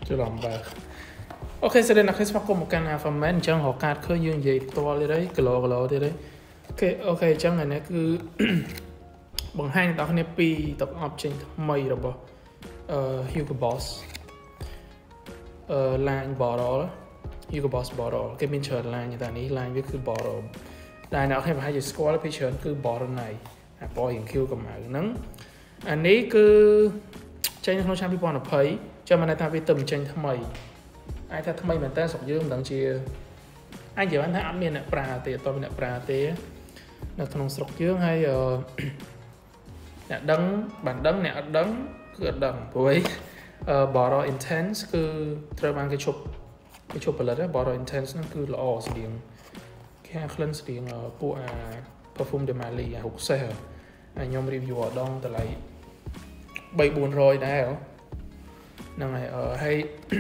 Chưa làm bạc. Ok, sẽ đến là khi có một cái nào phần mến chẳng họ cắt khơi dương gì to đi đấy, kilo đi đấy. Ok, chẳng này nó cứ bằng hai tao này pi tập học trên mây rồi bỏ Hugo Boss line bỏ đó Hugo Boss bỏ đó cái bên chờ line như ta ní line với cứ bỏ đó đây nào khi mà hai chữ squat phía trên cứ bỏ đó này bỏ hiện kêu cầm áo nắng anh ấy cứ tranh không trang bị bọn nó thấy cho mà này ta bị tầm tranh thăm mày ai ta thăm mày mình ta sọc dương đằng chia anh chỉ anh thấy ấm miền nè pra tê tôi nè pra tê là thằng sọc dương hay nè đắng bản đắng nè đắng cứ đắng với bỏ đó intense cứត្រូវបានគេឈប់ផលិតbỏ đó intense ហ្នឹងគឺល្អស្តៀងគេហៅ clean ស្តៀងពួកperfume de Mali 60ខ្ញុំ review អត់ដងតម្លៃ3-400ដែរហ្នឹងហើយហើយ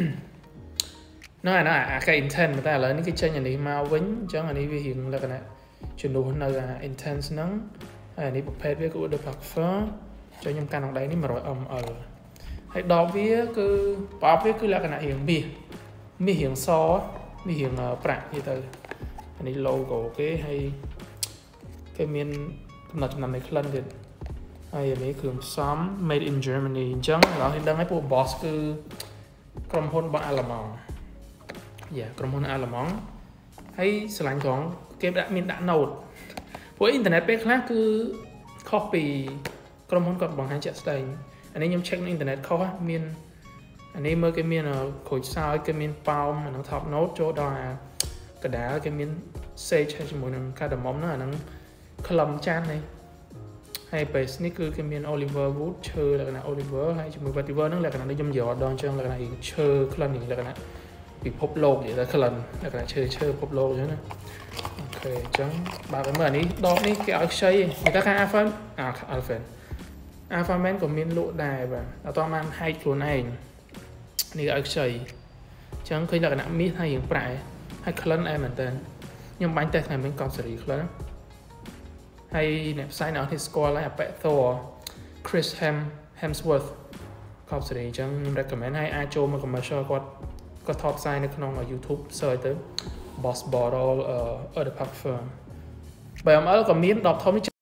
ហ្នឹងហើយអាគេ intense តែឥឡូវនេះគេចេញអានេះមកវិញអញ្ចឹងអានេះវារៀងលក្ខណៈជំនួសនៅអា intense ហ្នឹងហើយអានេះប្រភេទវាគឺ Eau de Parfum ចុះខ្ញុំកាន់ក្នុងដៃនេះ 100ml ហើយដបវាគឺប្រអប់វាគឺលក្ខណៈរៀងមាសរៀងសមាសរៀងប្រាក់និយាយទៅអានេះ logo គេហើយគេមានកំណត់ចំណាំនៃក្លិនទៀតហើយអានេះគ្រឿងផ្សំ made in Germany អញ្ចឹងឥឡូវនេះដឹងហើយពួក boss គឺក្រុមហ៊ុនរបស់អាល្លឺម៉ង់ក្រុមហ៊ុនអាល្លឺម៉ង់ហើយស្រឡាញ់ត្រង់គេមានដាក់ note ពួកអ៊ីនធឺណិតពេលខ្លះគឺខុសពីក្រុមហ៊ុនគាត់បង្ហាញជាក់ស្ដែងអានេះខ្ញុំ check នៅអ៊ីនធឺណិតខុសមានអានេះមើលគេមានក្រូចសើចគេមានប៉ោមអានឹង top note ចូលដល់អាកដាលគេមាន sage ហើយជាមួយនឹង cardamom ហ្នឹងអាហ្នឹងក្លឹមចាននេះហើយ base នេះគឺគេមាន Oliver Wood ឈើលក្ខណៈ Oliver ហើយជាមួយ vetiver ហ្នឹងលក្ខណៈនេះខ្ញុំយកដងចឹងលក្ខណៈឈើក្លិននេះលក្ខណៈពិភពលោកនិយាយទៅក្លិនលក្ខណៈឈើពិភពលោកអញ្ចឹងណាអូខេអញ្ចឹងបើមើលអានេះដបនេះគេឲ្យខ្ចីគេថាខាង Alpha Man ក៏មានលក់ដែរបាទអត់តបានហែកខ្លួនឯងនេះឲ្យខ្ចីអញ្ចឹងឃើញលក្ខណៈមាសហើយរៀងប្រែហើយក្លិនអែមែនតើខ្ញុំបាញ់តែថ្ងៃមិញកប់សេរីក្លិនហើយអ្នកផ្សាយនៅនេះស្គាល់ហើយអាប៉ែ Thor Chris Hemsworth កប់សេរីអញ្ចឹងខ្ញុំ recommend ឲ្យអាចចូលមក commercial គាត់ថតផ្សាយនៅក្នុង YouTube search ទៅ Boss Bottle Eau de Parfum 3ml ក៏មានដបធំនេះ